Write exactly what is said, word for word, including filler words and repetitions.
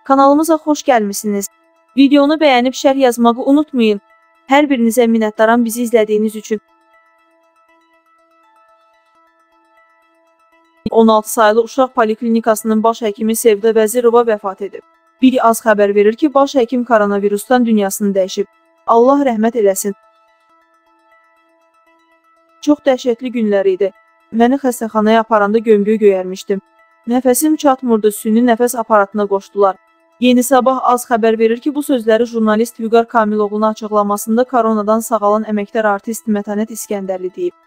Kanalımıza xoş gəlmisiniz. Videonu bəyənib şərh yazmağı unutmayın. Hər birinizə minnətdaram bizi izlədiyiniz üçün. on altı saylı Uşaq Poliklinikasının baş həkimi Sevda Vəzirova vəfat edib. Biri az xəbər verir ki, baş həkim koronavirusdan dünyasını dəyişib. Allah rəhmət eləsin. Çox dəhşətli günlər idi. Məni xəstəxanaya aparanda gömgöy göyərmişdim. Nəfəsim çatmırdı, süni nəfəs aparatına qoşdular. Yeni Sabah az xəbər verir ki, bu sözləri jurnalist Vüqar Kamiloğlu'na açıqlamasında koronadan sağalan əməkdar artist Mətanət İskəndərli deyib.